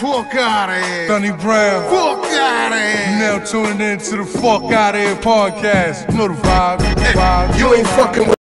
Fuck out of here. Sonny Brown. Fuck out of here. You now tuning in to the Fuck Outta Here podcast. You know the vibe. You ain't fucking with.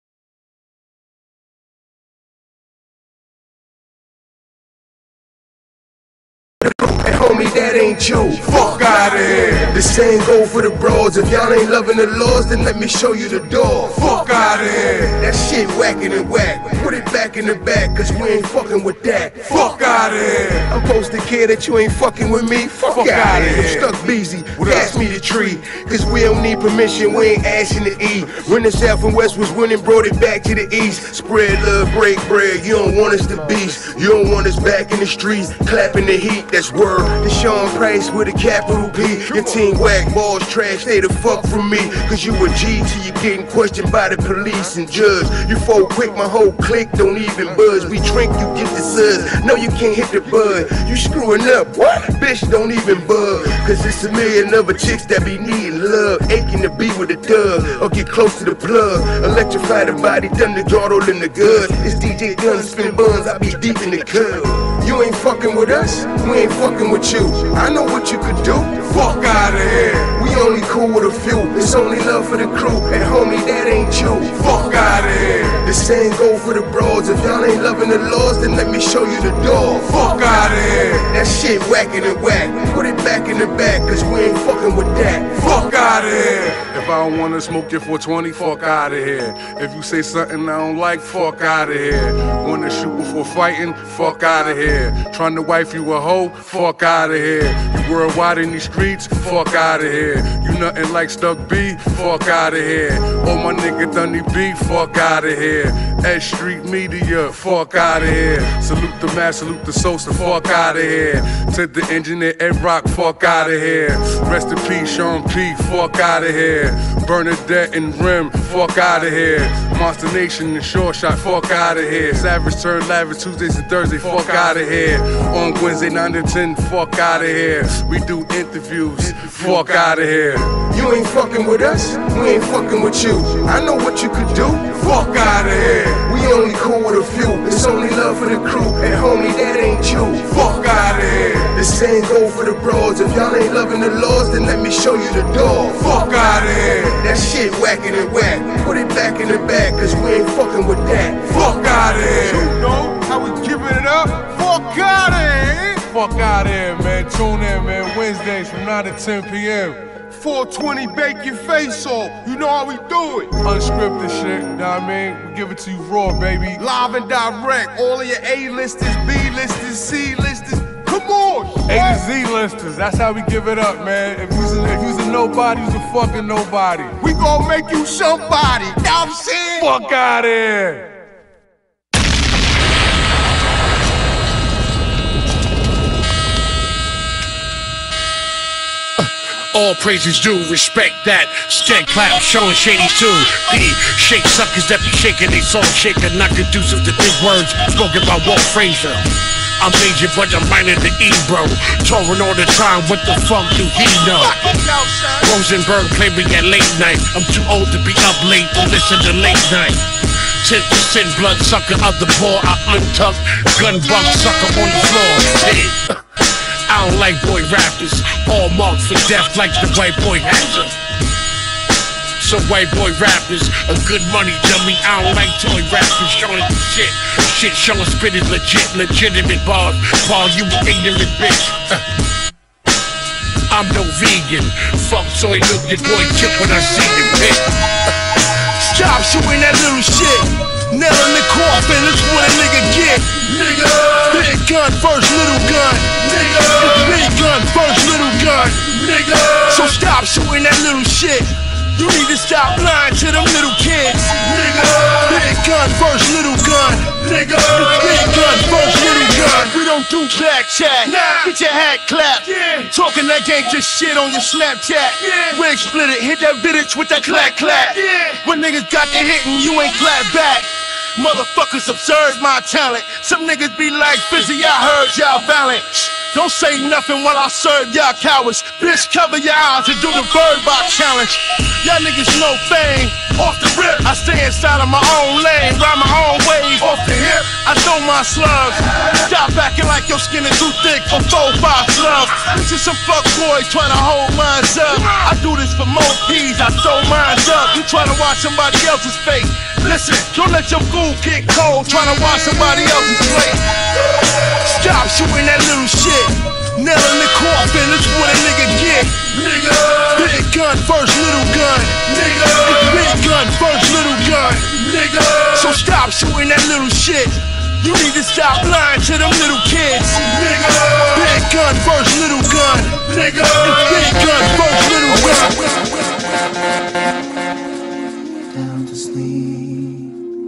Homie, that ain't you. Fuck out of here. The same go for the bros. If y'all ain't loving the laws, then let me show you the door. Fuck out of here. That shit whacking and whack. Put it back in the back, cause we ain't fucking with that. Fuck out of here. I'm supposed to care that you ain't fucking with me. Fuck out of here. I'm stuck busy. Pass me the tree, cause we don't need permission. We ain't asking to eat. When the South and West was winning, brought it back to the East. Spread love, break bread. You don't want us to beast. You don't want us back in the streets, clapping the heat. That's word. The Sean Price with a capital P. Your team whack, balls trash, stay the fuck from me. Cause you a G till you getting questioned by the police and judge. You fold quick, my whole clique don't even buzz. We drink, you get the suds. No, you can't hit the bud. You screwing up, what? Bitch, don't even bug. Cause it's a million other chicks that be needing love. Aching to be with a thug or get close to the plug. Electrify the body, thunder throttle in the good. It's DJ Gun, spin buns, I be deep in the club. You ain't fucking with us, we ain't fucking with you. I know what you could do, fuck out of here. We only cool with a few, it's only love for the crew. And homie, that ain't you, fuck out of here. The same go for the bros. If y'all ain't loving the laws, then let me show you the door. Fuck out of here. That shit whacking and whack. Put it back in the back, cause we ain't fucking with that. Fuck out of here. If I don't wanna smoke your 420, fuck out of here. If you say something I don't like, fuck out of here. Wanna shoot before fighting, fuck out of here. Trying to wife you a hoe, fuck out of here. You worldwide in these streets, fuck out of here. You nothing like Stuck B, fuck out of here. Oh my nigga Dunny B, fuck out of here. S Street Media, fuck out of here. Salute the mass, salute the Sosa, fuck out of here. To the engineer Ed Rock, fuck out of here. Rest in peace, Sean P, fuck out of here. Bernadette and Rim, fuck out of here. Monster Nation and Short Shot, fuck out of here. Savage turn lavish Tuesdays and Thursdays, fuck out of here. On Wednesday 9 to 10, fuck out of here. We do interviews, fuck out of here. You ain't fucking with us, we ain't fucking with you. I know what you could do, fuck out of here. We only cool with a few, it's only love for the crew. And homie, that ain't you, fuck out of here. The same go for the bros. If y'all ain't loving the laws, then let me show you the door. Fuck out of here. That shit whacking and whack. Put it back in the back, cause we ain't fucking with that. Fuck out of here. You know how we giving it up? Fuck out of here. Fuck out of here, man. Tune in, man. Wednesdays from 9 to 10 p.m. 420, bake your face off. You know how we do it. Unscripted shit, you know what I mean? We give it to you raw, baby. Live and direct. All of your A-listers, B-listers, C-listers. Come on. A to Z listers. That's how we give it up, man. If you's a nobody, you's a fucking nobody. We gon' make you somebody. You know what I'm saying? Fuck out of here. All praises due, respect that. Skank clap, showing shady too. Shake suckers that be shaking, they soul shaker, not conducive to big words spoken by Walt Frazier. I'm major, but I'm minor to E, bro. Touring all the time, what the fuck do he know? Rosenberg played me at late night. I'm too old to be up late to listen to late night. 10% blood sucker of the poor, I untuck, gun buck sucker on the floor. Hey. I don't like boy rappers, all marked for death like the white boy hazard. So white boy rappers, a good money dummy. I don't like toy rappers showing shit. Shit showing spit is legit, legitimate bars. Paul, you an ignorant bitch. I'm no vegan. Fuck soy milk, your boy chip when I see the pit. Stop shooting that little shit. Nail in the coffin, that's what a nigga get. Nigga. Big gun first, little gun. Nigga. Big gun first, little gun. Nigga. So stop shooting that little shit. You need to stop lying to them little kids. Nigga. Big gun first, little gun. Nigga. Big gun first, little gun. We don't do back chat. Nah. Get your hat clapped. Yeah. Talking that gangsta shit on your Snapchat. Yeah. Wig split it, hit that bitch with that clap clap. Yeah. When niggas got the hit and you ain't clap back. Motherfuckers observe my talent. Some niggas be like, Fizzy, I heard y'all valiant. Don't say nothing while I serve y'all cowards. Bitch, cover your eyes and do the bird box challenge. Y'all niggas know fame. off the rip. I stay inside of my own lane, ride my own wave, off the hip. I throw my slugs. Stop acting like your skin is too thick for 4-5 slugs. This is some fuck boys trying to hold mines up. I do this for more P's, I throw mines up. You trying to watch somebody else's face. Listen, don't let your food get cold trying to watch somebody else's plate. Stop shooting that little shit. Nail in the coffin, that's what a nigga get. Nigga. Big gun first, little gun. Nigga. Big gun first, little gun. Nigga. So stop shooting that little shit. You need to stop lying to them little kids. Nigga. Big gun first, little gun. Nigga. Big gun first, little gun. Down to sleep.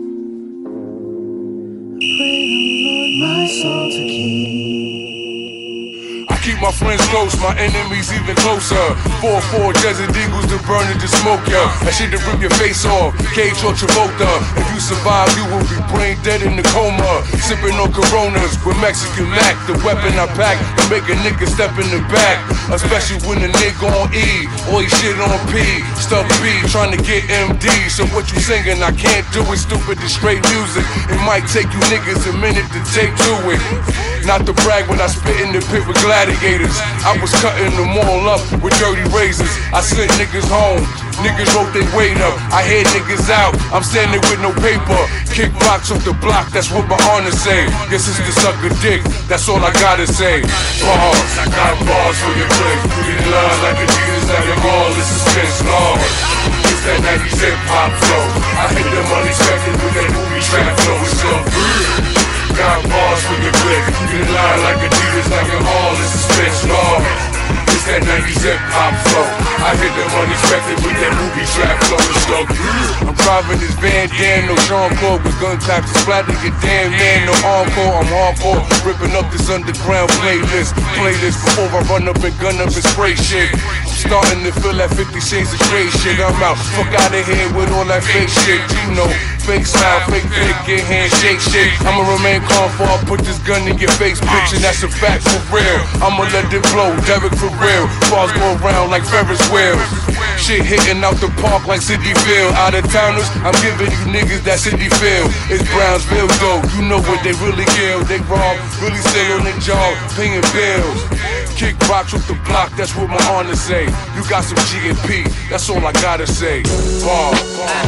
Pray the Lord my soul to keep. I keep my friends close, my enemies even closer. 4-4 Desert Eagles to burn and to smoke ya. That shit to rip your face off, Cage or Travolta. If you survive, you will be brain dead in the coma. Sipping on Coronas with Mexican Mac. The weapon I pack to make a nigga step in the back. Especially when the nigga on E, or he shit on P. Stuff B, trying to get MD. So what you singing, I can't do it, stupid and straight music. It might take you niggas a minute to take to it. Not to brag when I spit in the pit with gladiators. I was cutting them all up with dirty razors. I sent niggas home, niggas wrote their weight up. I head niggas out, I'm standing with no paper. Kick rocks off the block, that's what my honor say. Guess it's the sucker dick, that's all I gotta say. Bars, I got bars for your click. You get love like Adidas, now you're all in suspense. Lord, it's that 90s hip hop flow. I hit them unexpected with that movie trap flow. It's so good. Got bars for your click. You can lie like Adidas, now you're all in suspense. Lord, it's that 90s hip hop flow. I hit them unexpected with that movie trap flow. It's so good. I'm driving this Van Dam, no Sean Claude with gun taps to splatter your damn man. No encore, I'm hardcore, ripping up this underground playlist. Before I run up and gun up and spray shit. I'm starting to feel that 50 Shades of Grey shit. I'm out, fuck out of here with all that fake shit. You know, fake smile, fake dick, get handshake shit. I'ma remain calm before I put this gun in your face, bitch, and that's a fact for real. I'ma let it blow, Derek for real. Bars go around like Ferris wheels. Shit hitting out the park like City Field. Out of towners, I'm giving you niggas that City feel. It's Brownsville though, you know what they really kill. They rob, really steal on their job, paying bills. Kick rocks with the block, that's what my honor say. You got some G&P, that's all I gotta say. Bars.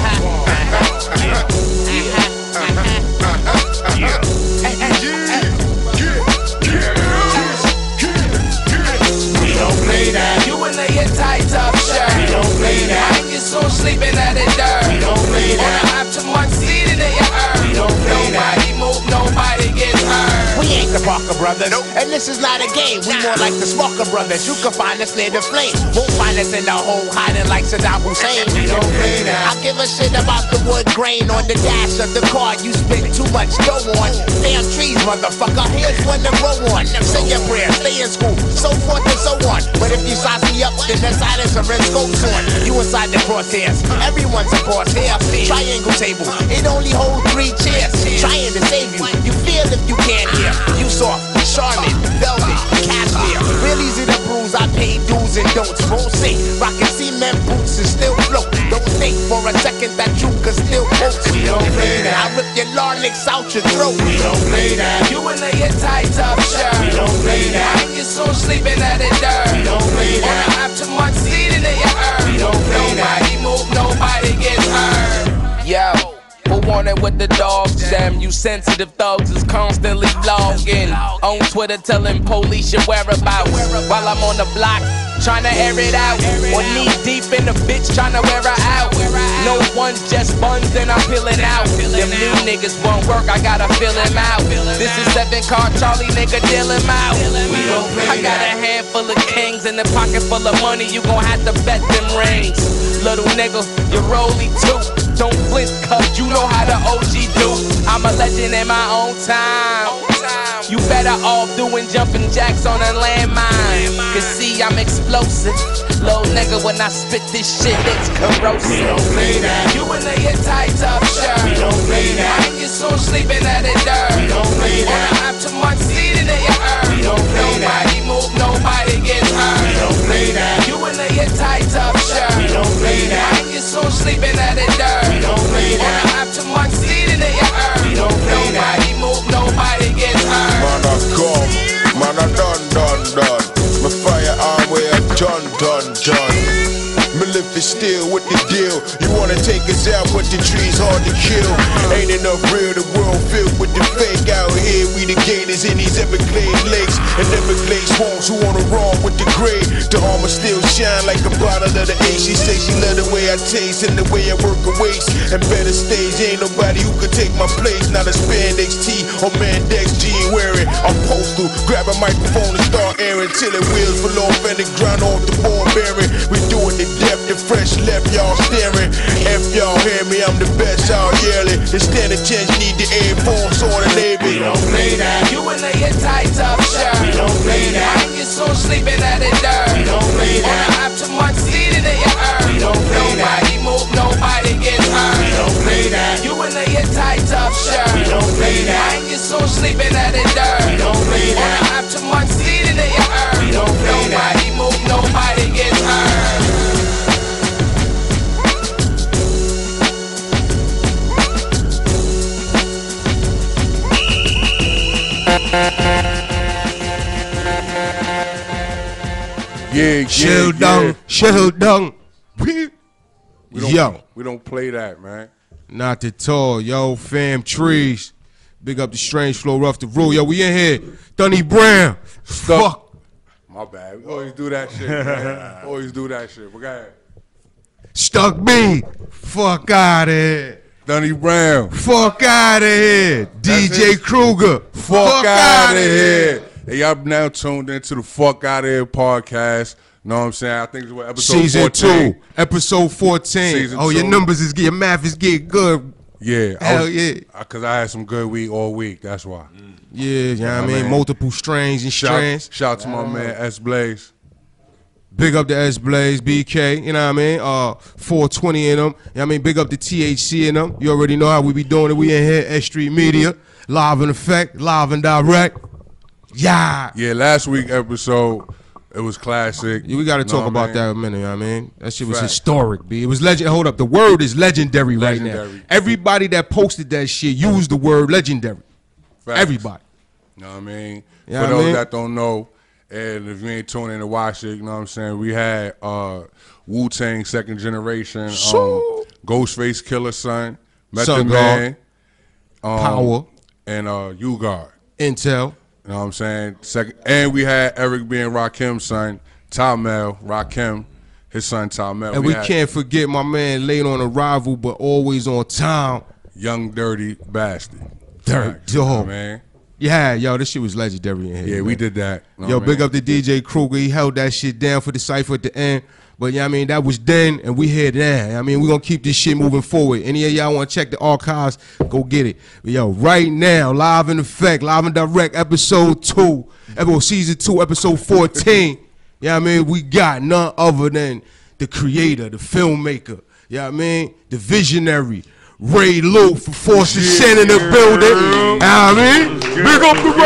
We don't play that. You and your tight up shirt. We don't play that. And you're so sleeping at the dirt. We don't play that. Wanna have too much seed in your earth. We don't play that. Nobody move, nobody gets hurt. We ain't the Parker Brothers, and this is not a game. We more like the Smoker Brothers. You can find us near the flame. Won't find us in the hole hiding like Saddam Hussein. We don't play that. I give a shit about the wood grain on the dash of the car. You spit too much dough on. Damn trees, motherfucker. Here's one to grow on. Say your prayer, stay in school, so forth and so on. But if you size me up, then the silence of red scopes on. You inside the crosshairs. Everyone's a boss here. Triangle table. It only holds 3 chairs. Trying to save you. You feel if you can't hear. You soft, charming, velvet, cashmere. Real easy to bruise, I pay dues and don'ts. Won't say, rockin' cement boots and still float. Don't think for a second that you can still quote. We don't play that. I rip your larynx out your throat. We don't play that. You and your tight up shirt. We don't play that. And you're so sleeping at the dirt. We don't play that. Wanna have too much seed in your earth. We don't play that. Nobody move, nobody gets hurt. Yo. Who want it with the dogs? Damn, you sensitive thugs is constantly logging on Twitter, telling police your whereabouts while I'm on the block trying to air it out. Or knee deep in the bitch trying to wear her out. No one just buns and I'm peeling out. Them new niggas won't work, I gotta fill him out. This is 7 car Charlie, nigga, deal him out. I got a handful of kings in the pocket full of money, you gon' have to bet them rings. Little nigga, you're rolly too. Don't flinch, cuz you know how the OG do. I'm a legend in my own time. You better off doing jumping jacks on a landmine. Cause see, I'm explosive. Little nigga, when I spit this shit, it's corrosive. We don't play that. You and your tight up shirt. We don't play that. And you're so sleeping at the dirt. We don't play that. Wanna have too much seed in your earth. We don't play that. Nobody move, nobody gets hurt. We don't play that. You and your tight up shirt. We don't play that. And you're so sleeping at the dirt. done. My firearm where I done. Me live for still with the deal. You wanna take us out, but the tree's hard to kill. Ain't enough real, the world filled with the fake out here. We the gators in these Everglades lakes and Everglades swamps who wanna roll with the gray. The armor still shine like a bottle of the ace. She say she love the way I taste and the way I work a waist. And better stage, ain't nobody who could take my place. Not a spandex T or Mandex G wearing. I'm postal, grab a microphone and start airing till the wheels fall off and the ground off the ball bearing. We doing the depth, the fresh left, y'all staring. If y'all hear me, I'm the best out yearly. The standard chance, need the Air Force or the Navy. We don't play that. You in your tight top shirt. We don't play that. Hang your soul sleeping at the dirt. We don't play that. Wanna have too much seed in your earth. We don't play that. Nobody move, nobody get hurt. We don't play that. You in your tight top shirt. We don't play that. Hang your soul sleeping at the dirt. We don't play that. Wanna have too much seed in your earth. We don't play that. Nobody move, nobody get hurt. Shell down. We don't play that, man. Not at all, yo, fam, trees. Big up the Strange Flow, Rough the Rule. Yo, we in here. Dunny Brown. Fuck. My bad. We always do that shit, man. Always do that shit. But go ahead. Stuck me. Fuck out of here. Dunny Brown. Fuck out of here. DJ Kruger. Fuck out of here. Hey, y'all now tuned into the Fuck Out of Here podcast. Know what I'm saying? I think it's what, episode Season 14. 2. Episode 14. Season your 2. numbers is your math is getting good. Yeah. Hell yeah. Because I had some good week all week. That's why. Yeah, you know what I mean? Multiple strains and strands. Shout to my man S Blaze. Big up the S Blaze, BK, you know what I mean? 420 in them. You know what I mean? Big up the THC in them. You already know how we be doing it. We in here, S Street Media, live in effect, live and direct. Yeah. Yeah, last week episode, it was classic. Yeah, we got to talk about that in a minute, you know what I mean? That shit was Fact. historic, B. It was legend. Hold up. The word is legendary right now. Legendary. Everybody that posted that shit used the word legendary. Facts. Everybody. You know what I mean? Yeah, For I those mean? that don't know, and if you ain't tuning in to watch it, you know what I'm saying? We had Wu-Tang second generation, Ghostface Killer Son, Method Sun Man, Power. and U-Guard. Intel. You know what I'm saying? Second, and we had Eric being Rakim's son, Talmel, Rakim, his son Talmel. And we had can't forget my man late on arrival, but always on time. Young Dirty Bastard. Dirt Facts, you know what I dog. mean? Yeah, yo, this shit was legendary in here. Yeah, man. we did that. You know Yo, what I big mean? up to DJ Kruger. He held that shit down for the cypher at the end. But yeah, I mean, that was then, and we here now. I mean, we're going to keep this shit moving forward. Any of y'all want to check the archives, go get it. But yo, right now, live in effect, live and direct, episode 2, season 2, episode 14. Yeah, I mean, we got none other than the creator, the filmmaker, yeah, I mean, the visionary, Ray Luke for Force of Sin in the building. I mean, big up to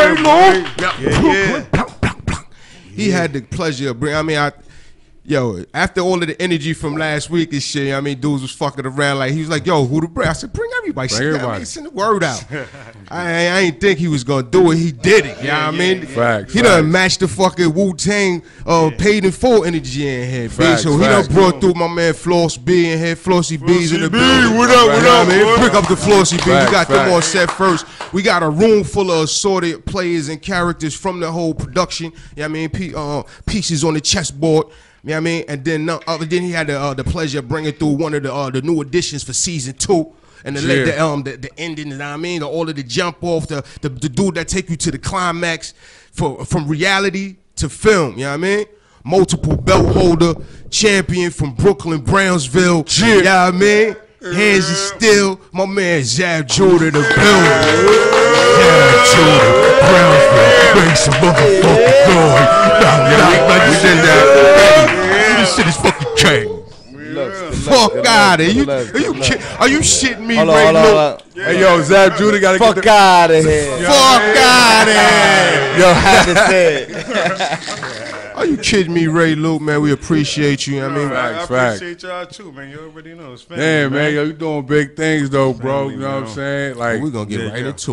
Ray Luke. He had the pleasure of bringing, yo, after all of the energy from last week and shit, I mean, dudes was fucking around like, he was like, yo, who to bring? I said, bring everybody. Send the word out. I ain't think he was going to do it. He did it. You know what I mean? Facts, He done matched the fucking Wu-Tang paid in full energy in here. Facts, So he done facts. brought through my man Floss B in here. Flossy B's in the building. what up, You know what I mean? boy? Pick up the Flossy B. Facts, We got them facts. on set first. We got a room full of assorted players and characters from the whole production. You know what I mean? Pieces on the chessboard. You know what I mean? And then then he had the pleasure of bringing through one of the new additions for season 2. And the ending, you know what I mean? All of the jump off, the dude that take you to the climax from reality to film, you know what I mean? Multiple belt holder, champion from Brooklyn, Brownsville, you know what I mean? Hands of steel, my man Zab Judah the building. Zab Judah, Brownsville, bring some motherfucking glory. Like you said that. This shit is fucking king. Fuck out of here. Are you shitting me, Ray Luke? Hey, yo, Zab Judah got to get Fuck out of here. Fuck out of here. Yo, had to say it. Are you kidding me, Ray Luke, man? We appreciate you. I mean, Facts, I facts. appreciate y'all too, man. You already know it's family. Damn, man, yo, you doing big things, though, bro. Family, You know what I'm saying? Like, we're going to get right into it.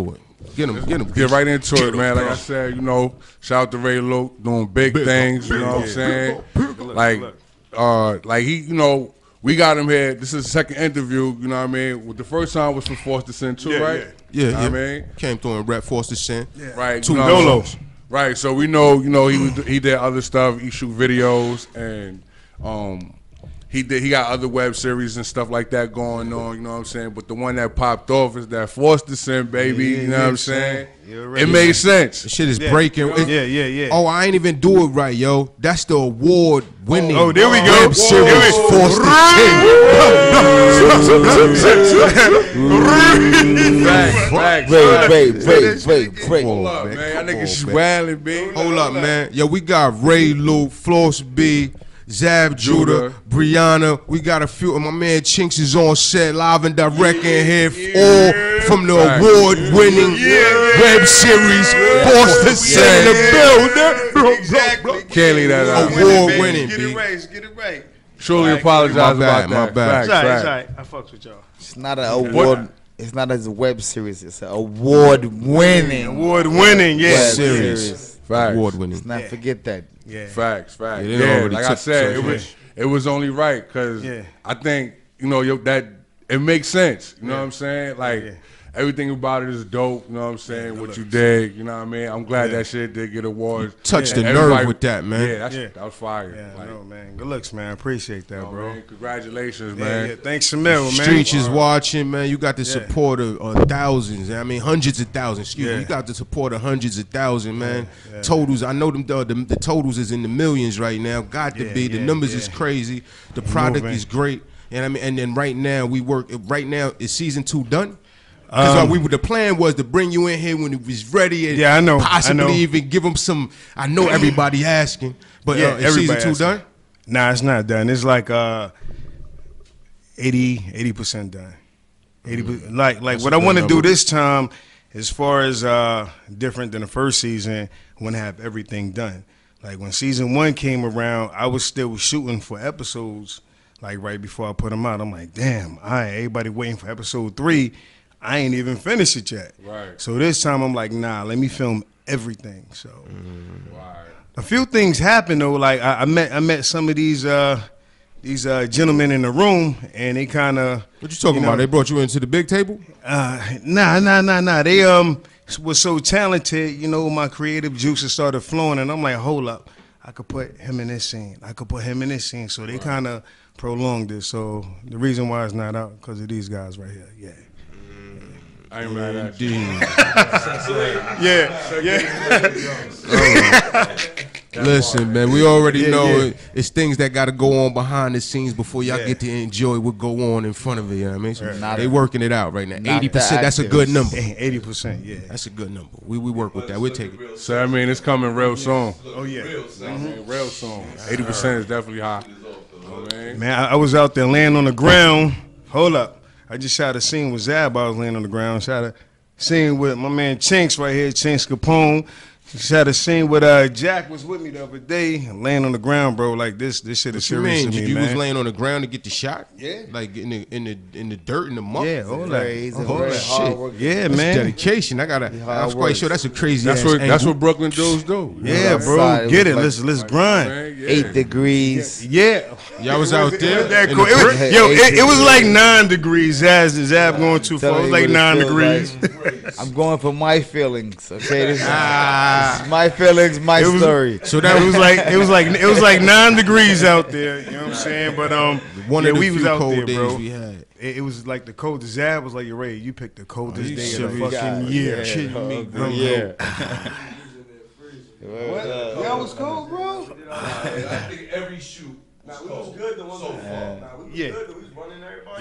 Get him. Get right into it, man. Like I said, you know, shout out to Ray Luke doing big things. You know what I'm saying? Like he, you know, we got him here. This is the second interview. You know what I mean? The first time was for Forced to Sin too, right? Yeah. You know what I mean? Came through and rap Forced to Sin. Yeah. Right. Two Dolos. Right. So we know, you know, he did other stuff. He shoot videos and he got other web series and stuff like that going on, you know what I'm saying? But the one that popped off is that Forced to Sin, baby, you know what I'm saying? It made sense. The shit is breaking. Yeah. Oh, I ain't even do it right, yo. That's the award-winning there we go. web series Forced to Break. Hold up, man. That nigga swelling, baby. Hold up, man. Yo, we got Ray Luke, Floss B, Zab Judah, Brianna. We got a few of my man Chinks is on set, live and direct in here, all from the award-winning web series Forced to Sin in the building. Exactly. Can't leave that out. Award-winning, Get B. it right. Surely apologize about that. My bad. It's all right. I fucks with y'all. It's not an award. It's not a web series. It's an award-winning web series. Facts. Award-winning. Let's not forget that. Yeah. Facts. Yeah, Like I said, it was only right because I think, you know, that it makes sense. You know what I'm saying? Like everything about it is dope. You know what I'm saying? What you did. You know what I mean? I'm glad that shit did get awards. Touched the nerve with that, man. Yeah, that was fire. Yeah, I know, man. Good looks, man. I appreciate that, bro. Man, congratulations, man. Yeah. Thanks, Shamil, man. Streets is watching, man. You got the support of thousands. I mean, hundreds of thousands. Excuse me. You got the support of hundreds of thousands, man. Totals. I know them. The totals is in the millions right now. Got to be. The numbers is crazy. The product is great. And I mean, and then right now we work. Right now is season 2 done? Because the plan was to bring you in here when it was ready and I know. Possibly even give them some. I know everybody asking, but is season 2 done? Nah, it's not done. It's like 80% done. 80%. Like what I want to do this time, as far as different than the first season, I want to have everything done. Like when season 1 came around, I was still shooting for episodes. Like right before I put them out, I'm like, damn, everybody waiting for episode 3. I ain't even finished it yet. Right. So this time I'm like, nah, let me film everything. So a few things happened though. Like I met some of these gentlemen in the room, and they kind of. What you talking about? They brought you into the big table? Nah. They was so talented. You know, my creative juices started flowing, and I'm like, hold up, I could put him in this scene. I could put him in this scene. So they kind of prolonged it. So the reason why it's not out because of these guys right here. Yeah. I ain't mad at you. Listen, man, we already know it's things that got to go on behind the scenes before y'all get to enjoy what go on in front of it. You know what I mean? So they working it out right now. 80%, that's a good number. 80%, yeah. That's a good number. We work with that. We'll take it. So I mean, it's coming real soon. Oh yeah, real soon. 80% is definitely high. Man, I was out there laying on the ground. Hold up. I just shot a scene with Zab. I was laying on the ground. Shot a scene with my man Chinks right here, Chinks Capone. Shot a scene with Jack was with me the other day, laying on the ground, bro. Like this shit is serious to me, man. You was laying on the ground to get the shot? Yeah. Like in the dirt in the muck? Yeah, all that. Shit. Yeah, that's man. Dedication. I was quite sure that's a crazy That's what Brooklyn dudes do. Yeah, bro. Get it. Let's grind. 8 degrees. Yeah. Y'all was out there. It was like 9 degrees. Zab going too far. It was like 9 degrees. I'm going for my feelings. Okay, this is my feelings, my story. So that it was like 9 degrees out there. You know what I'm saying? But one of the we was few out cold there, days bro. we had. It was like the coldest. Zab was like, "You're ready. You picked the coldest day of the serious? fucking year." Kidding me, bro. That was cold, bro. I think every shoot. Now we was good the one so far. Now we was good. We was running everybody.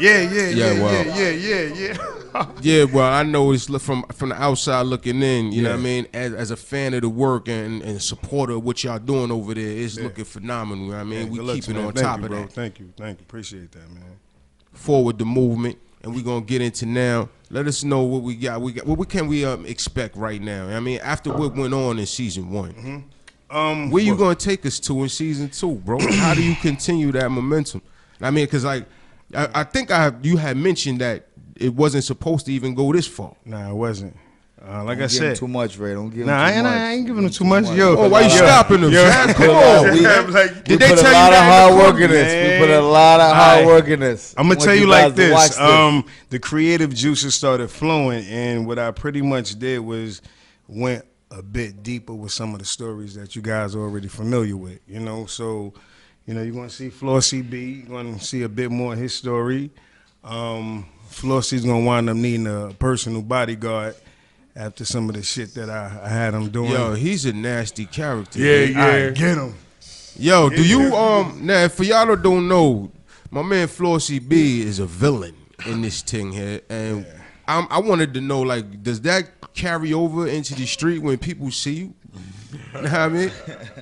Yeah. Yeah, well, I know it's from the outside looking in, you know what I mean? As a fan of the work and supporter of what y'all doing over there, it's looking phenomenal, you know what I mean? We keeping on top of that. Thank you. Appreciate that, man. Forward the movement, and we're going to get into now. Let us know what we got. What can we expect right now? I mean, after what went on in season 1. Where you going to take us to in season 2, bro? How do you continue that momentum? I mean, because like, I think you had mentioned that it wasn't supposed to even go this far. Nah, it wasn't. Like Don't I give him said, too much, Ray. Don't give him nah, too much. I ain't giving him too much. Yo, Oh, why you stopping him? Zab? Come on. Did they put a lot of hard work in this. We put a lot of hard work in this. I'm gonna tell you like this. The creative juices started flowing, and what I pretty much did was went a bit deeper with some of the stories that you guys are already familiar with. You know, so you're gonna see Flossy B. You're gonna see a bit more of his story. Flossy's gonna wind up needing a personal bodyguard after some of the shit that I had him doing. Yo, he's a nasty character. Yeah. Get him. Yo, do you now for y'all that don't know, my man Flossy B is a villain in this thing here, and I wanted to know, like, does that carry over into the street when people see you? You know what I mean?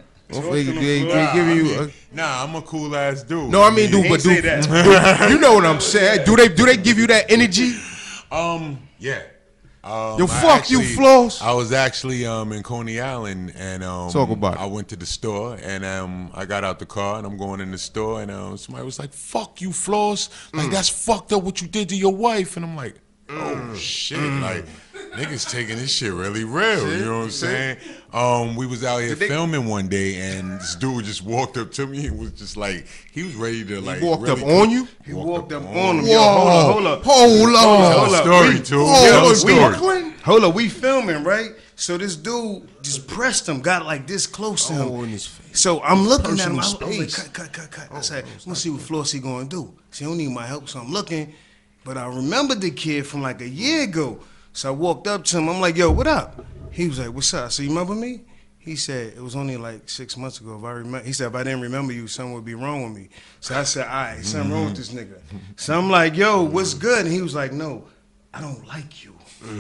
Nah, I'm a cool ass dude. No, I mean, dude, but dude, you know what I'm saying? Do they give you that energy? Yeah. Yo, fuck you, Floss. I was actually in Coney Island, and talk about it. I went to the store, and I got out the car, and I'm going in the store, and somebody was like, "Fuck you, Floss! Like that's fucked up what you did to your wife." And I'm like, "Oh shit!" Like niggas taking this shit really real. You know what I'm saying? We was out here filming one day, and this dude just walked up to me and was just like, he was ready to like. He walked up on you? He walked up on him. Whoa. Yo, hold up. Hold up. Story too. Hold up, we filming, right? So this dude just pressed him, got like this close to him. In his face. So I'm looking at him. I Personal was like, space. cut. I said, let's see what Flossy gonna do. She don't need my help, so I'm looking. But I remembered the kid from like a year ago. So I walked up to him. I'm like, yo, what up? He was like, what's up? So you remember me? He said, it was only like 6 months ago. If I remember, he said, if I didn't remember you, something would be wrong with me. So I said, all right, something wrong with this nigga. So I'm like, yo, what's good? And he was like, no, I don't like you.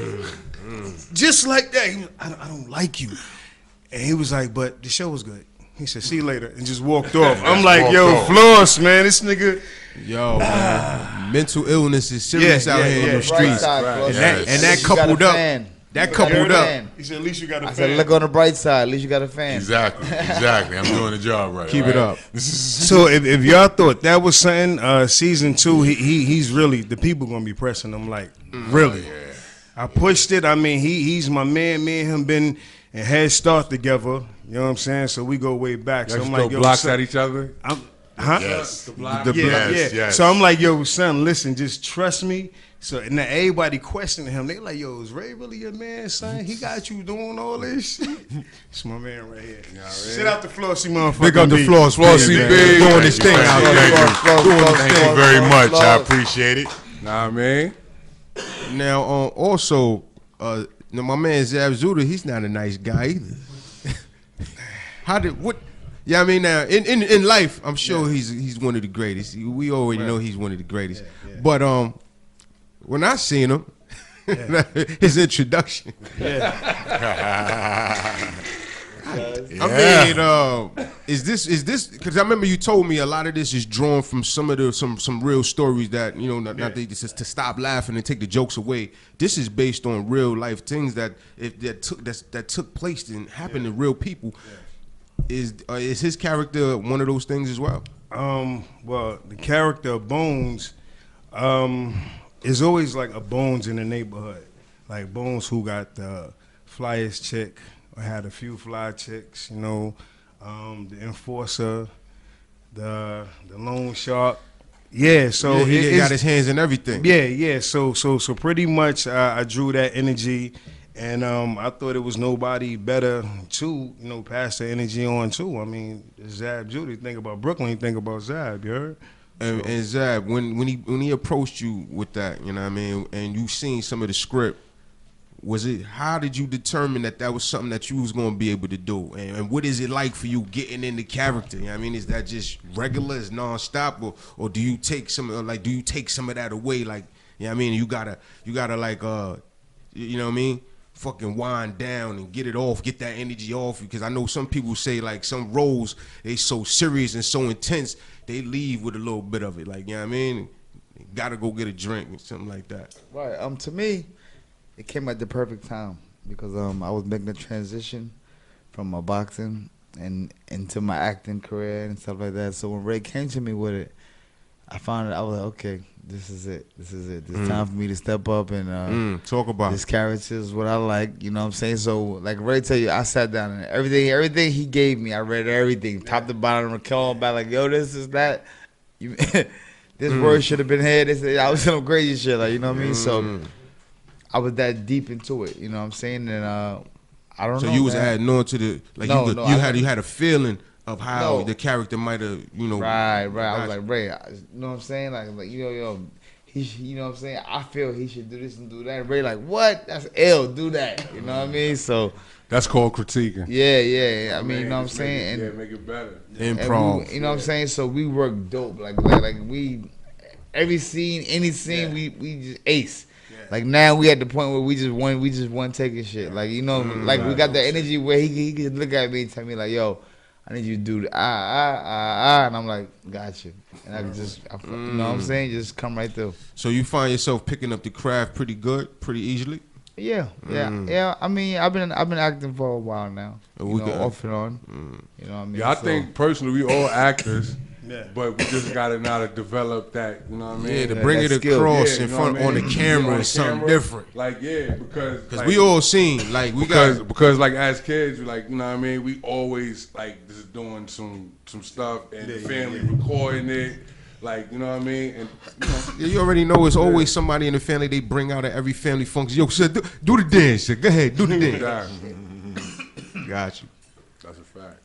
Just like that. He was, I don't like you. And he was like, but the show was good. He said, see you later, and just walked off. I'm like, yo, Floss, man, this nigga. Yo, man, mental illness is serious out here in the streets. And that coupled up. That coupled up. He said, at least you got a fan. I said, look on the bright side. At least you got a fan. Exactly. I'm doing the job right. Keep it up. So if y'all thought that was something, season 2, he's really, the people gonna be pressing him like, really. I pushed it. I mean, he's my man. Me and him been in Head Start together. You know what I'm saying? So we go way back. So I'm like, yo, blocks son, at each other. Yes. Yes. So I'm like, yo, son, listen, just trust me. So and now everybody questioning him. They like, yo, is Ray really your man, son? He got you doing all this shit. It's my man right here. Sit out the Flossy motherfucker. Big up the Floss, Flossy B. Doing his thing out there. Thank you very much. I appreciate it. Nah, man. Now, also, now my man Zab Zuda, he's not a nice guy either. Yeah, I mean, now in life, I'm sure he's one of the greatest. We already know he's one of the greatest. But when I seen him, his introduction. I mean, is this? Because I remember you told me a lot of this is drawn from some of the some real stories that not just to stop laughing and take the jokes away. This is based on real life things that took place and happened to real people. Is his character one of those things as well? Well, the character of Bones is always like a Bones in the neighborhood, like Bones who got the flyest chick. I had a few fly chicks, the enforcer, the loan shark. Yeah, so he got his hands in everything. Yeah. So pretty much I drew that energy, and I thought it was nobody better to pass the energy on to. I mean, Zab Judy. Think about Brooklyn, you think about Zab. You heard? And Zab, when he approached you with that, you know what I mean, and you seen some of the script. How did you determine that was something that you was going to be able to do? And what is it like for you getting in the character? You know what I mean, is that just regular, is nonstop, or do you take some of that away? Like, you know what I mean, you gotta like, you know what I mean, fucking wind down and get it off, get that energy off. Because I know some people say like some roles, they so serious and so intense, they leave with a little bit of it. Like, you know what I mean, gotta go get a drink or something like that. Right. To me, it came at the perfect time because I was making a transition from my boxing and into my acting career and stuff like that. So when Ray came to me with it, I found it. I was like, okay, this is it. This is it. It's time for me to step up and talk about this character is what I like. You know what I'm saying? So, like Ray tell you, I sat down and everything he gave me, I read everything, top to bottom, and came on back like, yo, this is that. You, this word should have been here. I was some crazy shit, like, you know what I mean? So, I was that deep into it. You know what I'm saying? And I don't know. So you was man. adding on to the like you had a feeling of how the character might have, you know. Right. I was like, Ray, you know what I'm saying? Like yo, you know what I'm saying? I feel he should do this and do that. And Ray like, what? That's ill. Do that. You know what I mean? So that's called critiquing. Yeah. I mean, you know what I'm saying? Make it better. Improv. You know what I'm saying? So we work dope. Like we every scene, any scene, we just ace. Like now we at the point where we just want taking shit. Like, you know, like we got the energy where he could look at me and tell me like, yo, I need you to do the and I'm like, got you. And I can just, you know what I'm saying, just come right through. So you find yourself picking up the craft pretty good, pretty easily? Yeah. I mean, I've been acting for a while now. You know, off and on. You know what I mean? Yeah, I think personally we all actors. But we just gotta now to develop that, you know what I mean? Yeah, to bring it across in front on the camera is something different. Like, because like, we all seen, like, because like as kids, we like, you know what I mean? We always like just doing some stuff and the family recording it, like, you know what I mean? And you already know it's always somebody in the family they bring out at every family function. Yo, shit, do the dance, shit. Go ahead, do the dance. Got you. That's a fact.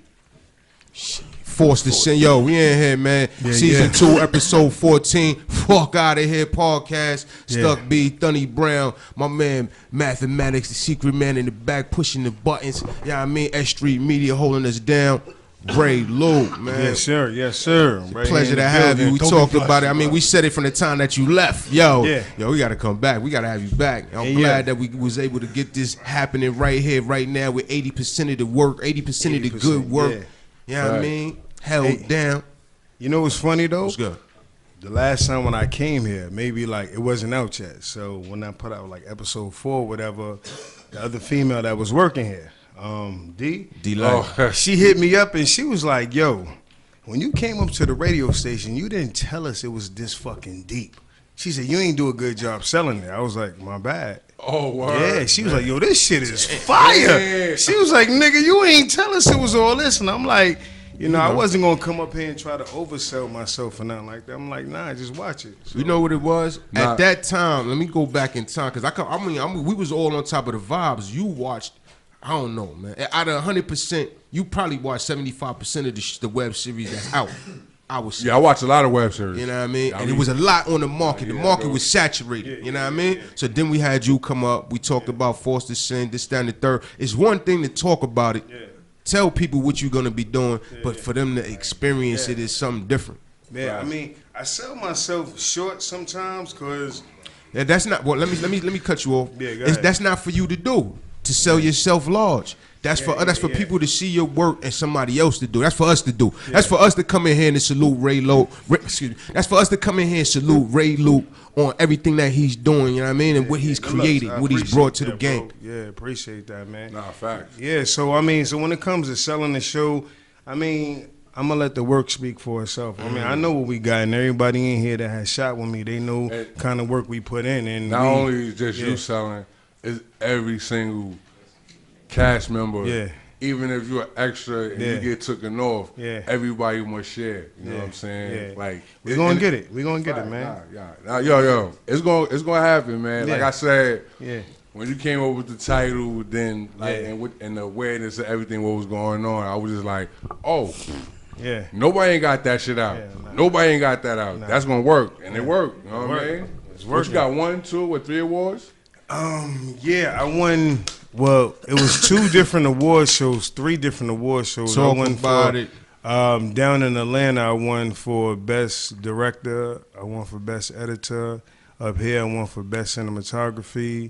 Forced to Sin. Yo, we in here, man. Season 2, episode 14. Fuck Out of Here podcast. Stuck B, Thunny Brown, my man Mathematics, the secret man in the back pushing the buttons. Yeah, you know I mean, S Street Media holding us down. Ray Luke, man. Yes, sir. Right, pleasure to have you. We talked about it. I mean, we said it from the time that you left. Yo, we got to come back. We got to have you back. I'm glad that we was able to get this happening right here, right now, with 80% of the work, 80% of the good work. Yeah. You know what I mean? Held down. You know what's funny though? What's good? The last time when I came here, maybe like it wasn't out yet. So when I put out like episode 4, whatever, the other female that was working here, D Light, she hit me up and she was like, "Yo, when you came up to the radio station, you didn't tell us it was this fucking deep." She said, "You ain't do a good job selling it." I was like, "My bad." Oh, wow. Yeah, she was like, "Yo, this shit is fire." Yeah. She was like, "Nigga, you ain't tell us it was all this," and I'm like. You know, I wasn't gonna come up here and try to oversell myself or nothing like that. I'm like, nah, just watch it. So, you know what it was at that time? Let me go back in time because I mean, we was all on top of the vibes. You watched, I don't know, man. Out of 100%, you probably watched 75% of the web series that's out. I was. Yeah, I watched a lot of web series. You know what I mean? And it was a lot on the market. The market was saturated. You know what I mean? So then we had you come up. We talked about Forced to Sin, this, that, and the third. It's one thing to talk about it. Tell people what you're gonna be doing, but for them to experience it is something different. Yeah, I mean, I sell myself short sometimes because that's not. Well, let me cut you off. Yeah, that's not for you to do. To sell yourself large. That's for people to see your work and somebody else to do. That's for us to do. That's for us to come in here and salute Ray Luke. That's for us to come in here and salute Ray Luke on everything that he's doing. You know what I mean, and what he's created, what he's brought to the game. Yeah, appreciate that, man. Nah, facts. Yeah, so I mean, when it comes to selling the show, I mean, I'm gonna let the work speak for itself. I mean, I know what we got, and everybody in here that has shot with me, they know kind of work we put in. And not only is just you selling, it's every single cast member. Yeah. Even if you're an extra and you get taken off, everybody must share. You know what I'm saying? Yeah. Like we're gonna get it. We're gonna get it, man. Yo, it's gonna happen, man. Like I said, when you came up with the title, then and the awareness of everything what was going on, I was just like, oh, nobody ain't got that shit out. Nobody ain't got that out. That's gonna work, and it worked. You know what I mean? It's working. You got 1, 2, or 3 awards? I won. Well, it was 2 different award shows, 3 different award shows. Talk I won about it. Down in Atlanta, I won for Best Director. I won for Best Editor. Up here, I won for Best Cinematography.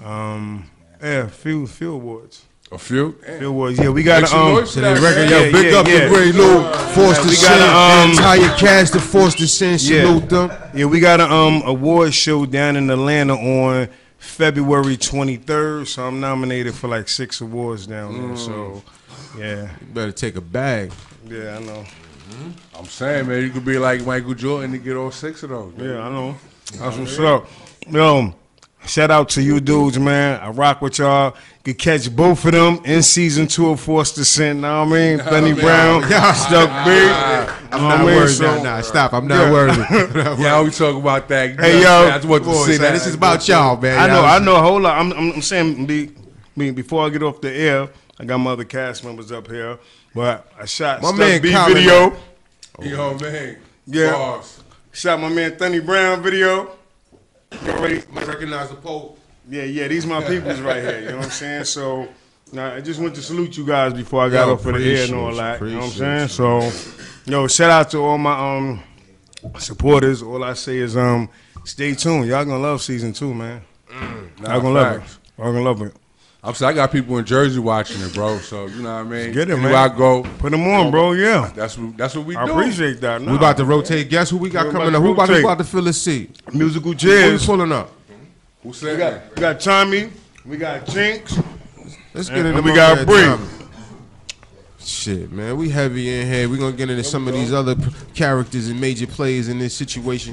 Few awards. A few? Few awards. Yeah, we got big up to Ray Luke, Forced to Sin, the entire cast of Forced to Sin. Salute them. Yeah, we got an award show down in Atlanta on February 23rd, so I'm nominated for like 6 awards down there. So, yeah, you better take a bag. Yeah, I know. I'm saying, man, you could be like Michael Jordan and get all 6 of those. Yeah, I know. That's what's up. Yo, shout out to you dudes, man. I rock with y'all. You can catch both of them in season 2 of Forced Descent. Know what I mean? Benny Brown, Stuck Big. I'm not worried. Nah, stop. I'm not worried. Yeah, we talk about that. Hey, yo. I just want to say that. This is about y'all, man. I know. Hold on. I'm saying, before I get off the air, I got my other cast members up here, but I shot My Stuck man B Colin, video. Yo, man. Yeah. Bars. Shot my man Benny Brown video. Already. Recognize the Pope. Yeah, these my peoples right here. You know what I'm saying? So, I just want to salute you guys before I got off of the air and all that. You know what I'm saying? So, shout out to all my supporters. All I say is stay tuned. Y'all gonna love season 2, man. Y'all gonna love it. Y'all gonna love it. I'm saying I got people in Jersey watching it, bro. So you know what I mean. Get it, man. Anywhere I go, put them on, bro. Yeah, that's what we do. I appreciate that. We about to rotate. Guess who we got coming up? Who about to fill a seat? Musical Who's Jazz. pulling up? Who said that? We got Tommy. We got Jinx. Let's get into we got Bree. Shit, man, we heavy in here. We gonna get into some of these other characters and major players in this situation.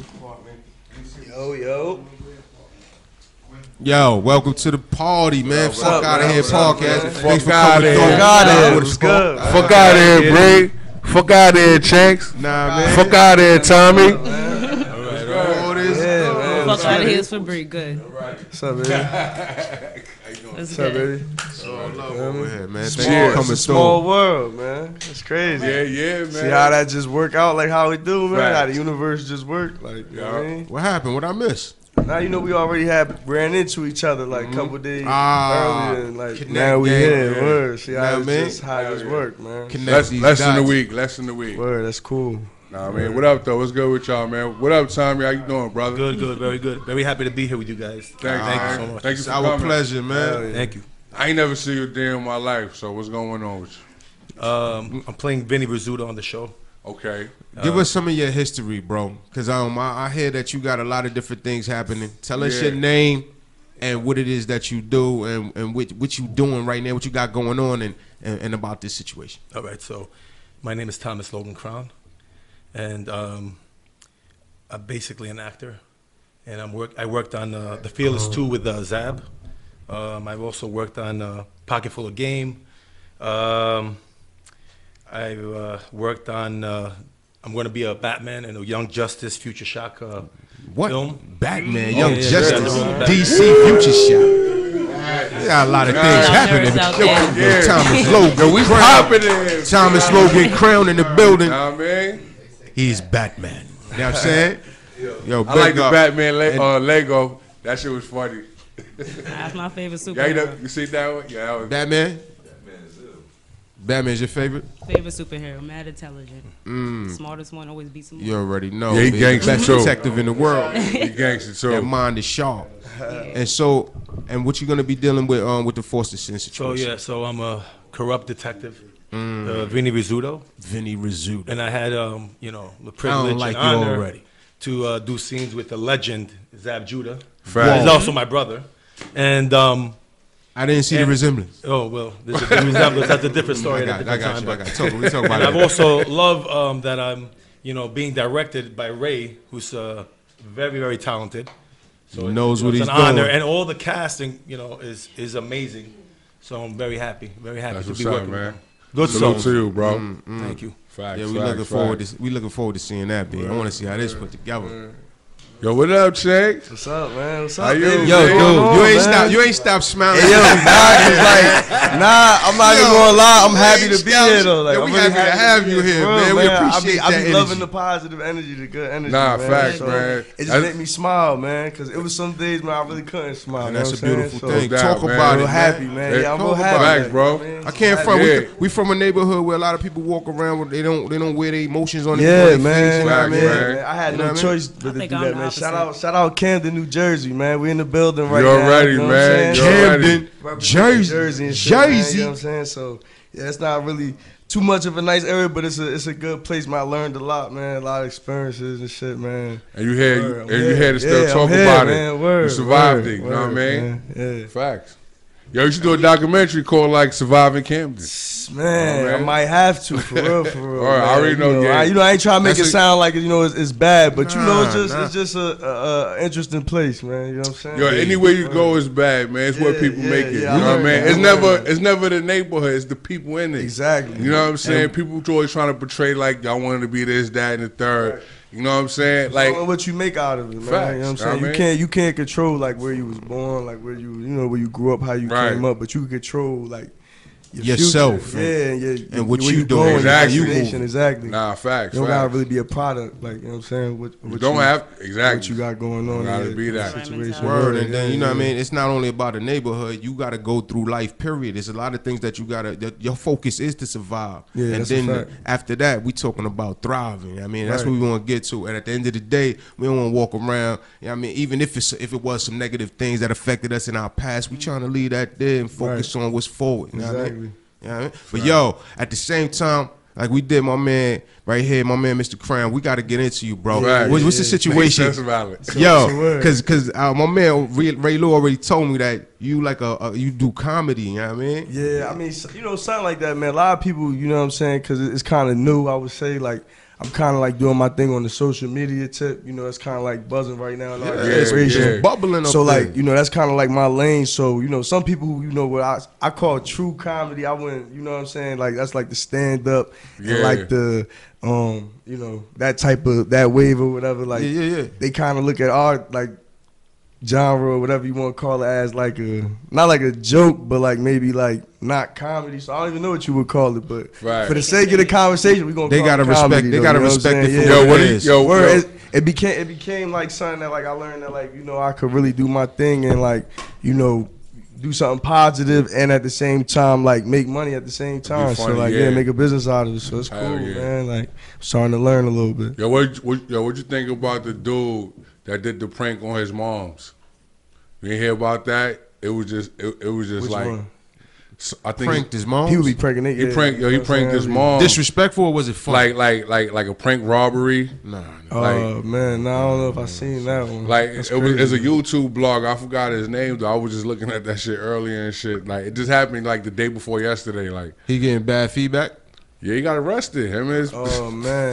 Yo, welcome to the party, man. Fuck out of here, podcast. Thanks for coming through. Fuck out of here. What's good? Fuck out of here, Bree. Fuck out of here, Chanks. Nah, man. Fuck out of here, Tommy. Fuck out of here for Bree. Good. What's up, baby? What's up, baby? All love over here, man. It's Thank you for coming a small world, man. It's crazy. Yeah, man. See how that just work out, like how we do, man. Right. How the universe just work, like you know what I mean. What happened? What I missed? Now you know we already ran into each other like a couple days earlier, and like Connect, now we here. yeah. Word. See how Know it's what I mean? just how it just work, man. Connect these Less than a dots. week. Less than a week. Word. That's cool. Nah, man. What up, though? What's good with y'all, man? What up, Tommy? How you doing, brother? Good, very good. Very happy to be here with you guys. Thank you so much. Thank you It's for our coming. pleasure, man. Thank you. I ain't never seen you a day in my life, so what's going on with you? I'm playing Vinny Rizzuto on the show. Okay. Give us some of your history, bro. Because I hear that you got a lot of different things happening. Tell us your name and what it is that you do and what you doing right now, what you got going on and about this situation. All right, so my name is Thomas Logan Crown, and I'm basically an actor. And I worked on The Fearless 2 with Zab. I've also worked on Pocket Full of Game. I've worked on, I'm going to be a Batman in a Young Justice Future Shock film. Batman, Young Justice, DC Future Shock. There got a lot of things happening. Thomas Logan, we popping it. Thomas Logan Crown in the building. Nah, man. He's Batman. You know what I'm saying? Yo, I like the up. Batman Lego. That shit was funny. That's my favorite Yeah, superhero. you see that one? Yeah, that was Batman? Batman's your favorite? Favorite superhero. Mad intelligent. Smartest one always beats him. You already know. Yeah, he man. gangster Best too. detective in the world. He gangster too. That mind is sharp. And so, and what you gonna be dealing with the Forced Descent So situation? so I'm a corrupt detective, Vinny Rizzuto. Vinny Rizzuto. And I had, the privilege like and you honor already. to do scenes with the legend, Zab Judah. Right. He's also my brother. And I didn't see the resemblance. Oh, well, there's a resemblance. That's a different story I got at a different time. you. We talk about And it. I've also love that I'm, being directed by Ray, who's very, very talented. So He knows what it's he's an honor, doing. and all the casting, is amazing. So I'm very happy That's to what's be up, working man. with him. Good Salute songs. to you, bro. Thank you. Facts, Yeah, we looking forward to seeing that, B. I want to see how this put together. Yo, what up, Shake? What's up, man? What's How up, you, baby? Yo, man? dude, you ain't stopped smiling. Hey, yo, I'm not even gonna lie. I'm happy to be here though. Like, Yeah, I'm we really happy to have you here, Bro, man. We appreciate I be that loving energy. the positive energy, the good energy. Nah, man. facts, So man. It just That's- made me smile, man, because it was some days, man, I really couldn't smile. And you know that's what a I'm beautiful saying? thing. No doubt, Talk man. about I'm it, real happy, man. man. Hey, Yeah, I'm talk real about happy. facts, like, bro. you know what I mean? I can't Happy. front. Yeah. We from a neighborhood where a lot of people walk around with they don't wear their emotions on their Yeah, face, man. you know what I Facts, mean? man. I had You know no what I mean? choice but to do think that, I'm the man. opposite. Shout out Camden, New Jersey, man. We in the building right You now. already, you know man. What You I'm saying? already. Camden, Representing Jersey, and shit, man, Jersey. you know what I'm saying? So yeah, it's not really too much of a nice area, but it's a good place, man. I learned a lot, man. A lot of experiences and shit, man. And you had Word, I'm you had to still Yeah, talk I'm here, about man. it. Word, You survived word, it. You know what I word, mean? man. Yeah. Facts. Yo, you should do a documentary called like Surviving Camden. Man, I might have to for real. All right, I already know. I ain't trying to make it sound like it's bad, but Nah. it's just a interesting place, man. You know what I'm saying? Yo, anywhere you go is bad, man. It's where people make it. You know what I mean? It's never the neighborhood. It's the people in it. Exactly. You know what I'm saying? People always trying to portray like y'all wanted to be this, that, and the third. Right. You know what I'm saying? Like what you make out of it, man. Facts, you know what I'm saying? You can't control like where you was born, like where where you grew up, how you came up, but you can control like yourself, and what you doing, exactly. Nah, facts. You don't gotta really be a product, like you know what I'm saying. What you don't have exactly what you got going on. You gotta be that situation. Word, and then you know what I mean. It's not only about the neighborhood. You gotta go through life. Period. There's a lot of things that you gotta. Your focus is to survive, and then after that, we talking about thriving. I mean, that's what we want to get to. And at the end of the day, we don't want to walk around. You know I mean, even if it was some negative things that affected us in our past, we trying to leave that there and focus on what's forward. You know what I mean? You know what I mean? But yo, at the same time, like we did, my man right here, my man Mr. Crown, we got to get into you, bro. What's the situation? Yo, because my man Ray Lou already told me that you like you do comedy. You know what I mean? Yeah, I mean, you know, something like that, man. A lot of people, you know what I'm saying, because it's kind of new. I would say like. I'm kind of like doing my thing on the social media tip. You know, it's kind of like buzzing right now. It's bubbling up so there. like, you know, that's kind of like my lane. So, you know, some people who, you know, what I call true comedy, I wouldn't, you know what I'm saying? Like, that's like the stand up and like the, you know, that type of, that wave or whatever. Like, they kind of look at art, like, genre or whatever you want to call it as like not like a joke, but like maybe like not comedy. So I don't even know what you would call it, but for the sake of the conversation, we're gonna. They gotta respect. They gotta respect it. Yo, what is? Yo, it became like something that like I learned that like, you know, I could really do my thing and like, you know, do something positive and at the same time like make money at the same time. Funny, so like make a business out of it. So it's cool, man. Like I'm starting to learn a little bit. Yo, what you think about the dude that did the prank on his mom's? You didn't hear about that? It was just Which like one? I think pranked his mom. He would be pranking it. He pranked his mom. Disrespectful, or was it funny? Like a prank robbery? Nah. Oh man, I don't know if I seen that one. Like it's a YouTube blog. I forgot his name though. I was just looking at that shit earlier and shit. Like it just happened like the day before yesterday. Like he getting bad feedback. Yeah, he got arrested. Oh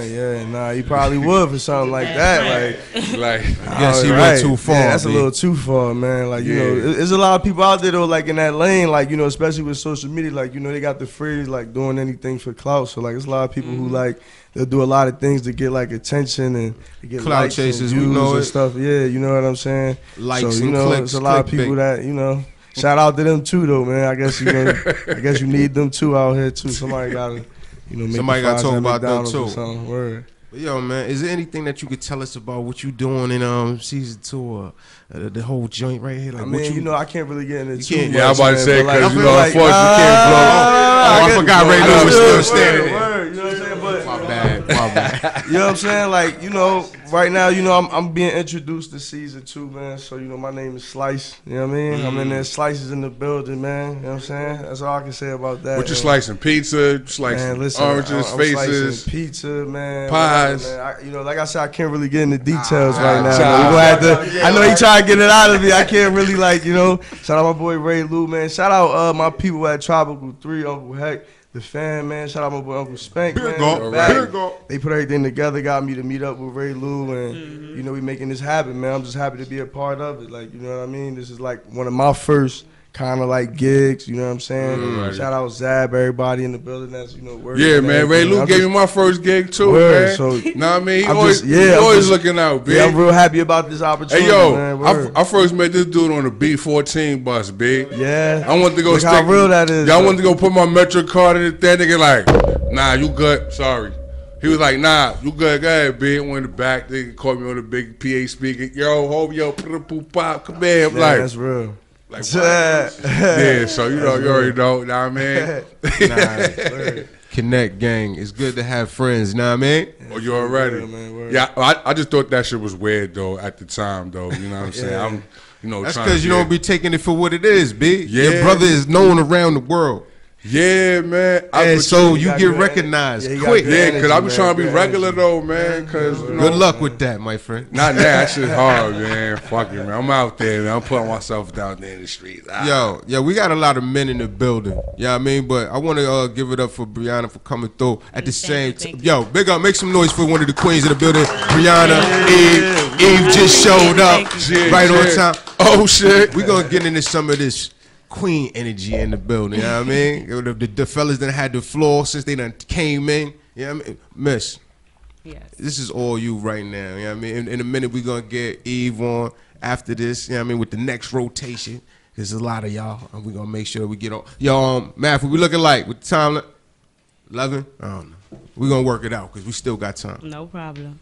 man, he probably would for something like that. Like I guess he went too far. Yeah, that's a little too far, man. Like you know, there's a lot of people out there though, like in that lane, like you know, especially with social media, like you know, they got the phrase like doing anything for clout. So like, there's a lot of people who like they'll do a lot of things to get like attention and to get clout likes chases. and We views know and it. stuff. Yeah, you know what I'm saying. Likes so, you and know, clicks. there's a lot of people that you know. Shout out to them too, though, man. I guess you need them too out here too. Somebody gotta. You know, somebody got to talk about them too. Word. But yo, man, is there anything that you could tell us about what you doing in season 2 or the whole joint right here? Like, I mean, you know, I can't really get into too much. Yeah, I'm about to say because you know, unfortunately, you can't blow. I forgot Ray Lou was still standing there. You know what I'm saying? But my bad. You know what I'm saying? Like, you know, right now, you know, I'm being introduced to season 2, man. So, you know, my name is Slice. You know what I mean? I'm in there. Slice is in the building, man. You know what I'm saying? That's all I can say about that. What you slicing? Pizza? Slicing oranges, I'm faces? Slicing pizza, man. Pies. Man. You know, like I said, I can't really get into details right now. I know he trying to get it out of me. I can't really, like, you know. Shout out my boy Ray Lou, man. Shout out my people at Tropical 3, Uncle Heck. The fan, man. Shout out my boy Uncle Spank, man. They put everything together, got me to meet up with Ray Lou, and you know, we making this happen, man. I'm just happy to be a part of it. Like, you know what I mean? This is like one of my first kind of like gigs, you know what I'm saying? Shout out Zab, everybody in the building that's, you know, working. Yeah, man. Ray Lou gave me my first gig too, man. So, know what I mean? He always looking out, big. Yeah, I'm real happy about this opportunity. Hey, yo, man, I first met this dude on the B14 bus, big. Yeah. I wanted to go Look how real that is. I wanted to go put my Metro card in that nigga like, nah, you good. Sorry. He was like, nah, you good. Go ahead, big. Went in the back. They called me on the big PA speaker. Yo, hold yo, pop, come here. I'm like, that's real. Like, yeah, so you know, you already know what I mean? Connect gang. It's good to have friends, know what I mean? Oh, you already? Yeah, I just thought that shit was weird though at the time though. You know what I'm saying? I'm, you know, that's because you don't be taking it for what it is, B. Yeah. Your brother is known around the world. Yeah, man. And so you got get good- recognized yeah, he got quick. good energy, I be man, trying to be good regular energy. though, man. Cause you know, Good luck with that, my friend. Not now. That shit's hard, man. Fuck it, man. I'm out there, man. I'm putting myself down there in the streets. Yo, we got a lot of men in the building. Yeah, I mean, but I want to give it up for Brianna for coming through. At the same time, yo, big up, make some noise for one of the queens in the building. Brianna, Eve just showed up right on time. Oh shit, we gonna get into some of this queen energy in the building. You know what I mean? The fellas that had the floor since they done came in. You know what I mean? Miss. Yes. This is all you right now. You know what I mean? In a minute, we going to get Eve on after this. You know what I mean? With the next rotation. There's a lot of y'all. And we're going to make sure we get on. Yo, Matt, what we looking like? With the time? 11? I don't know. We're going to work it out because we still got time. No problem.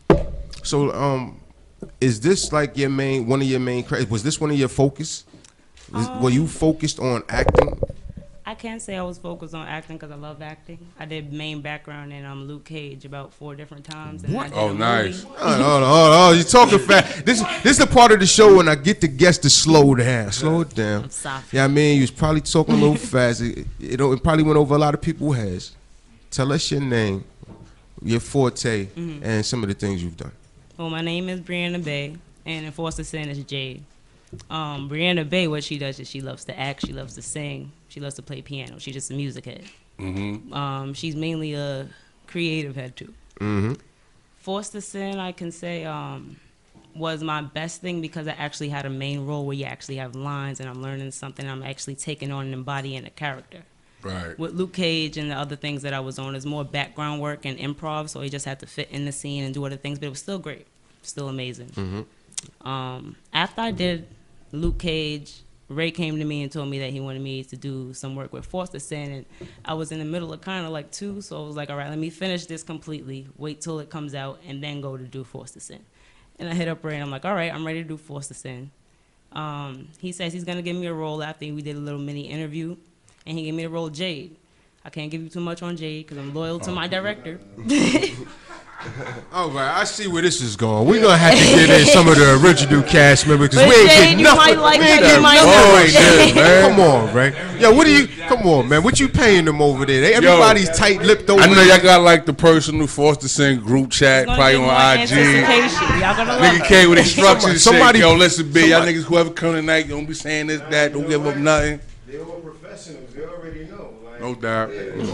So, is this like one of your main, was this one of your focus? Were you focused on acting? I can't say I was focused on acting because I love acting. I did main background in Luke Cage about 4 different times. And What? I did Oh, a nice. movie. Hold on. You talking fast. This is the part of the show when I get the guests to slow down. Slow it down. I'm sorry. Yeah, I mean, you was probably talking a little fast. It probably went over a lot of people's heads. Tell us your name, your forte, and some of the things you've done. Well, my name is Brianna Bay, and in Forster Sin is Jade. Brianna Bay, what she does is she loves to act, she loves to sing, she loves to play piano. She's just a music head. She's mainly a creative head too. Forster Sin, I can say, was my best thing because I actually had a main role where you actually have lines and I'm learning something. I'm actually taking on and embodying a character. Right. With Luke Cage and the other things that I was on, is more background work and improv, so he just had to fit in the scene and do other things, but it was still great, still amazing. After I did Luke Cage, Ray came to me and told me that he wanted me to do some work with Forster Sin, and I was in the middle of kind of like 2, so I was like, all right, let me finish this completely, wait till it comes out, and then go to do Forster Sin. And I hit up Ray, and I'm like, all right, I'm ready to do Forster Sin. He says he's going to give me a role after we did a little mini interview, and he gave me the role of Jade. I can't give you too much on Jade because I'm loyal to my director. All right, I see where this is going. We're gonna have to get in some of the original cast members because But we ain't Jade, getting you nothing. might like we ain't her, you getting might nothing not. right now, man. Come on, Ray. Yo, what do you? Come on, man. What you paying them over there? Everybody's tight-lipped over I know there. y'all got like the personal Forster Sin group chat, Gonna probably get more on IG. anticipation. Y'all gonna love Nigga it. came with instructions. Somebody- Yo, listen, B, y'all niggas, whoever come tonight, don't be saying this, that, don't give up nothing. They all professionals. They already know. Like, No doubt.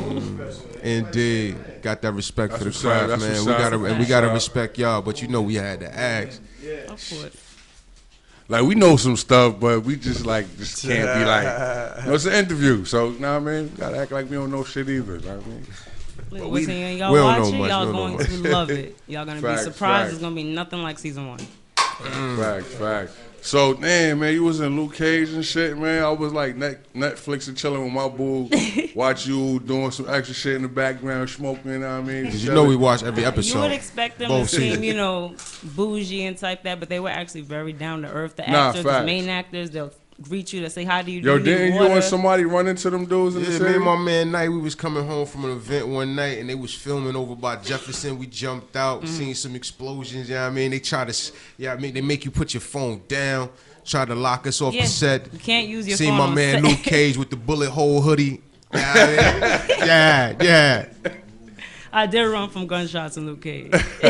Indeed, got that respect for the That's what's up, craft, that's man. what's We up. gotta That's gotta what's up. respect y'all, but you know we had to ask. Of course. Like, we know some stuff, but we just can't be like, no, it's an interview, so, you know what I mean? Gotta act like we don't know shit either, you know what I mean? Listen, y'all we don't know watch it, much, y'all we don't know going to love it. Y'all gonna Facts, be surprised. facts. It's gonna be nothing like season 1. Facts. So, damn, man, you was in Luke Cage and shit, man. I was like Netflix and chilling with my boo, watch you doing some extra shit in the background, smoking, you know what I mean? Because you know we watch every episode. You would expect them Both to seem, seasons. bougie and type that, but they were actually very down to earth. The Nah, actors, the facts. main actors, they'll greet you, they'll say, how do you do? Yo, need didn't you water? and somebody run into them dudes in the Yeah, city? me and my man Knight, we was coming home from an event one night and they was filming over by Jefferson. We jumped out, seen some explosions, you know what I mean? They try to, they make you put your phone down, try to lock us off the set. You can't use your Seen phone my on man set. Luke Cage with the bullet hole hoodie. You know what I mean? Yeah. I did run from gunshots in Luke Cage.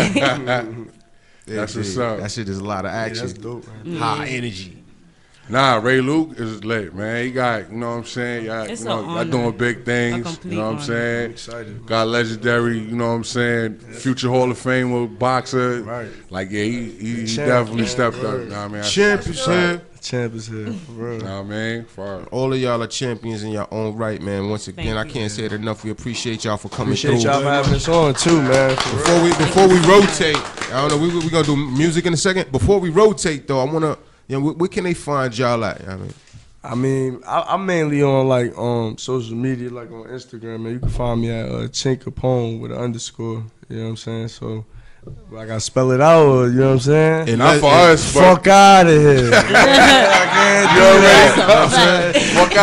That's what's up. That shit is a lot of action. that's dope, man. High energy. Nah, Ray Luke is lit, man. He got, you know what I'm saying? Y'all, It's you know, an y'all honor. doing big things. A complete You know what I'm honor. saying? Excited. Got legendary, you know what I'm saying? Future Hall of Famer boxer. Right. Like, yeah, he Champ, definitely man. stepped up. Right. You know what I mean? Champ is here. Champ is here, for real. You know what I mean? For All of y'all are champions in your own right, man. Once again, Thank I you. can't say it enough. We appreciate y'all for coming Appreciate through. y'all for having us on too, man. For real. Before we rotate, I don't know. We gonna do music in a second. Before we rotate, though, I wanna, where can they find y'all at? I mean, I'm mainly on like social media, like on Instagram, man. You can find me at Chin Capone with an underscore. You know what I'm saying? So I gotta spell it out, or, you know what I'm saying? And not for us, but fuck out of here. I can't do that. Fuck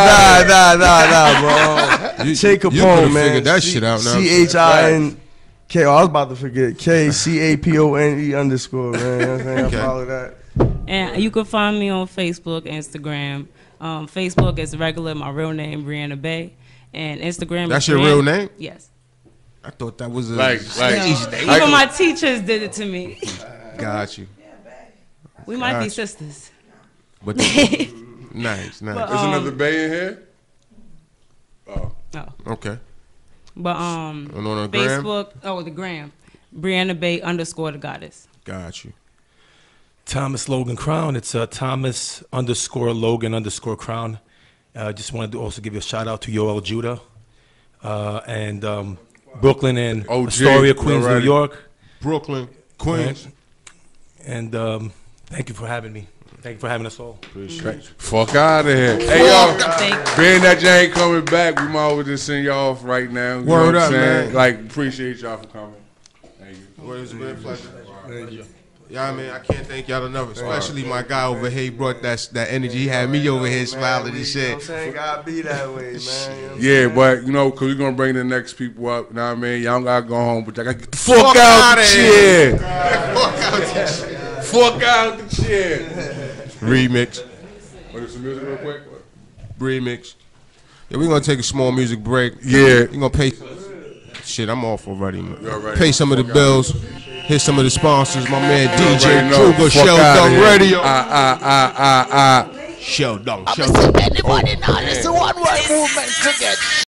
out. Nah, bro. Chin you Capone, could've man. figured that shit out now. CHINK. I was about to forget. KCAPONE underscore, man. You know what I'm saying? Okay. I follow that. And you can find me on Facebook, Instagram. Facebook is regular, my real name, Brianna Bay. And Instagram. That's is your Brand- real name? Yes. I thought that was a Yeah. Even my teachers did it to me. Got you. We might be Gotcha. sisters. But nice, nice. But, There's another Bay in here? Oh. Okay. But And on the gram? Facebook, the gram, Brianna Bay _ the goddess. Got you. Thomas Logan Crown. It's Thomas _ Logan _ Crown. Just wanted to also give you a shout out to Yoel Judah and Brooklyn and Astoria, Queens, New York. Brooklyn, Queens. And thank you for having me. Thank you for having us all. Fuck out of here. Hey, y'all, being that you ain't coming back, we might as well just send y'all off right now. You know Word what I'm up, saying? man. Like, appreciate y'all for coming. Thank you. Well, it was a great pleasure. Yeah, I mean, I can't thank y'all enough, especially my guy over here. He brought that energy. He had me over here smiling and shit. You know what I'm saying? Gotta be that way, man. Yeah, but, because we're going to bring the next people up. You know what I mean? Y'all got to go home, but y'all got to get the fuck out the chair. Fuck out the chair. Remix. Want some music real quick? Remix. Yeah, we're going to take a small music break. Yeah. We're going to pay. Shit, I'm off already, man. You already Pay some of the bills. Hit some of the sponsors. My man DJ know. Kruger, Fuck Shell outta Dunk here. Radio. Shell Dunk. Anybody now listen one word movement to get